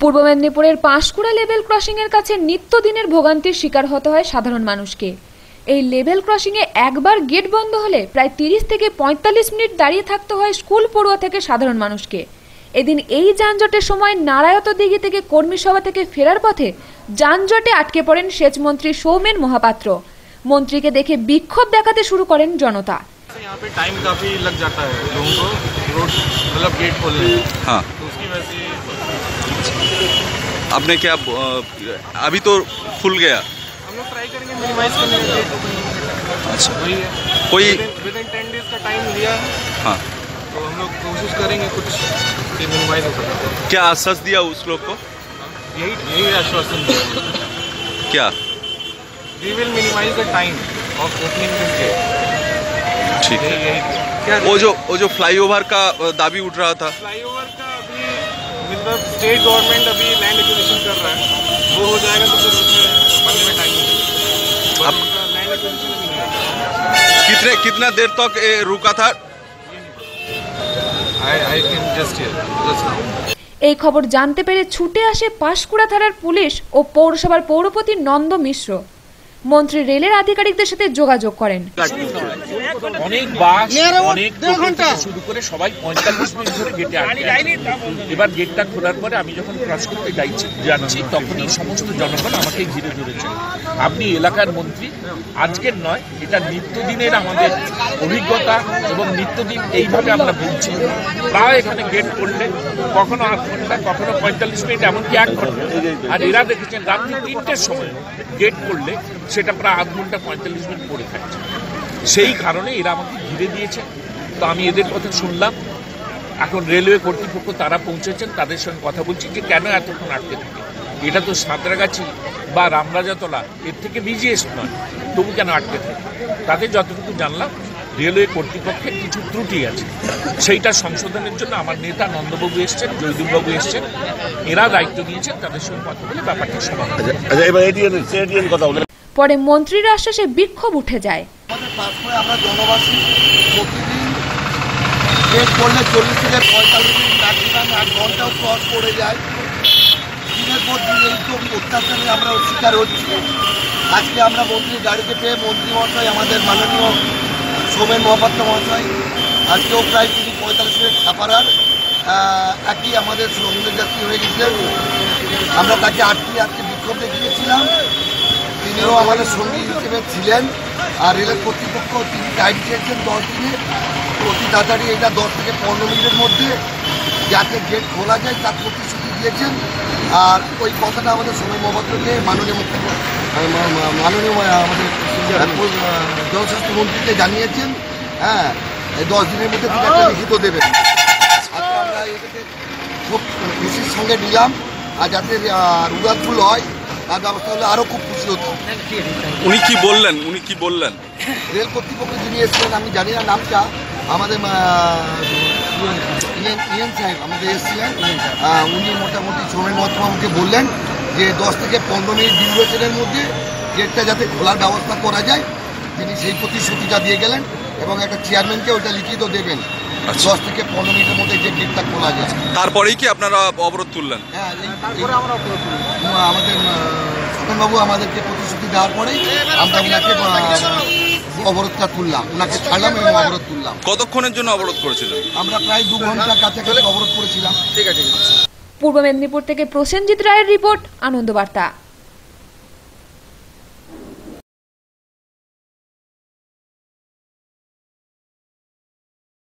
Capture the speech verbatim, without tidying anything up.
পূর্ব মেদিনীপুরের Panskura level crossing এর কাছে নিত্যদিনের ভোগান্তির শিকার হতে হয় সাধারণ মানুষকে। এই লেভেল ক্রসিং এ একবার গেট বন্ধ হলে প্রায় তিরিশ থেকে পঁয়তাল্লিশ মিনিট দাঁড়িয়ে থাকতে হয় স্কুল পড়ুয়া থেকে সাধারণ মানুষকে। এদিন এই যানজটের সময় নারায়ত দিঘি থেকে কর্মী সভা থেকে ফেরার পথে যানজটে আটকে পড়েন সেচমন্ত্রী সৌমেন মহাপাত্র। মন্ত্রীকে দেখে বিক্ষোভ দেখাতে শুরু করেন জনতা। यहाँ पे टाइम काफी लग जाता है लोगों को रोड मतलब गेट खोलने में। हाँ, तो उसकी वजह से आपने क्या अभी तो खुल गया? हम लोग ट्राई करेंगे मिनिमाइज करने का गेट ओपनिंग। अच्छा, वही है, कोई विद इन टेन डेज का टाइम लिया। हाँ, तो हम लोग कोशिश करेंगे कुछ कि मिनिमाइज हो सके। क्या आश्वास दिया उस लोग को? यही यही आश्वासन दिया क्या? We will minimise the time of opening this gate. ठीक है। क्या वो जो वो जो फ्लाईओवर का दाबी उठ रहा था, फ्लाईओवर का अभी मतलब स्टेट गवर्नमेंट अभी लैंड एक्विजिशन कर रहा है, वो हो जाएगा तो फिर उसमें बनने में टाइम लगेगा। अब लैंड एक्विजिशन भी नहीं है। कितने कितना देर तक ये रुका था? I I can just hear just now. এই খবর জানতে পেরে ছুটে আসে পাঁশকুড়া থানার পুলিশ ও পৌরসভার পৌরপতি নন্দ মিশ্র। মন্ত্রী রেলের আধিকারিকদের সাথে যোগাযোগ করেন। অনেক বাস অনেক ঘন্টা শুরু করে সবাই পঁয়তাল্লিশ মিনিট ধরে গেটে আটকে আছে। এবার গেটটা খোলার পরে আমি যখন ক্রস করতে যাচ্ছি যাচ্ছি তখনই সমস্ত জনগণ আমাকে ঘিরে ধরেছে। আপনি এলাকার মন্ত্রী, আজকের নয়, এটা নিত্যদিনের আমাদের অভিজ্ঞতা এবং নিত্যদিন এইভাবে আমরা বলছি। প্রায় এখানে গেট করলে কখনো আধ ঘন্টা, কখনো পঁয়তাল্লিশ মিনিট, এমনকি এক ঘন্টা। আর এরা দেখেছেন রাত্রি তিনটের সময় গেট করলে সেটা প্রায় আধ ঘন্টা পঁয়তাল্লিশ মিনিট পড়ে থাকছে। সেই কারণে এরা আমাকে ঘিরে দিয়েছে। তো আমি এদের কথা শুনলাম। এখন রেলওয়ে কর্তৃপক্ষ তারা পৌঁছেছেন, তাদের সঙ্গে কথা বলছি যে কেন এতক্ষণ আটকে থাকে। এটা তো সাঁতরাগাছি বা রামরাজাতলা এর থেকে বিজিএস নয়, তবু কেন আটকে থাকে। তাদের যতটুকু জানলাম রেলওয়ে কর্তৃপক্ষের কিছু ত্রুটি আছে, সেইটা সংশোধনের জন্য আমার নেতা নন্দবাবু এসছেন, জয়দীপবাবু এসছেন, এরা দায়িত্ব নিয়েছেন, তাদের সঙ্গে কথা বলে ব্যাপারটা সমাধান। পরে মন্ত্রীর আশ্বাসে বিক্ষোভ উঠে যায়। আমরা জনবাসী প্রতিদিন গেট করলে চল্লিশ থেকে পঁয়তাল্লিশ মিনিট ম্যাক্সিমাম এক ঘন্টাও ক্রস করে যায়। দিনের পর দিন এই তো অত্যাচারে আমরা শিকার হচ্ছি। আজকে আমরা মন্ত্রীর গাড়িতে পেয়ে মন্ত্রী মহাশয়, আমাদের মাননীয় সৌমেন মহাপাত্র মহাশয়, আজকেও প্রায় তিনি পঁয়তাল্লিশ মিনিট ছাপারার একই আমাদের সঙ্গে যাত্রী হয়ে গেছিলেন। আমরা তাকে আটকে আজকে বিক্ষোভ দেখিয়েছিলাম। তিনিও আমাদের সঙ্গী হিসেবে ছিলেন। আর রেলের কর্তৃপক্ষ তিনি টাইম চেয়েছেন দশ দিনে, অতি তাড়াতাড়ি এটা দশ থেকে পনেরো মিনিটের মধ্যে যাতে গেট খোলা যায় তার প্রতিশ্রুতি দিয়েছেন। আর ওই কথাটা আমাদের সৌমেন মহাপাত্রকে মাননীয় মুখ্যমন্ত্রী মাননীয় আমাদের জনস্বাস্থ্য মন্ত্রীকে জানিয়েছেন। হ্যাঁ, এই দশ দিনের মধ্যে তিনি একটা লিখিত দেবেন। আজকে আমরা এটাকে খুব খুশির সঙ্গে নিলাম। আর যাতে রুদারফুল হয় তার ব্যবস্থা হলে আরও খুব খুশি হতাম। উনি কি বললেন উনি কি বললেন রেল কর্তৃপক্ষ যিনি এসেছিলেন, আমি জানি না নামটা, আমাদের ইএন সাহেব আমাদের এসেছিলেন। উনি মোটামুটি সৌমেন মহাত্মাকে বললেন যে দশ থেকে পনেরো মিনিট ডিউরেশনের মধ্যে গেটটা যাতে খোলার ব্যবস্থা করা যায়। তিনি সেই প্রতিশ্রুতিটা দিয়ে গেলেন এবং একটা চেয়ারম্যানকে ওইটা লিখিত দেবেন দশ থেকে পনেরো মিনিটের মধ্যে যে গেটটা খোলা যায়। তারপরেই কি আপনারা অবরোধ তুললেন? হ্যাঁ, আমাদের সৌমেনবাবু আমাদেরকে প্রতিশ্রুতি দেওয়ার পরেই আমরা ওনাকে অবরোধটা তুললাম, ওনাকে ছাড়লাম এবং অবরোধ তুললাম। কতক্ষণের জন্য অবরোধ করেছিলেন? আমরা প্রায় দু ঘন্টার কাছাকাছি অবরোধ করেছিলাম। ঠিক আছে। পূর্ব মেদিনীপুর থেকে প্রসেনজিৎ রায়ের রিপোর্ট, আনন্দ বার্তা।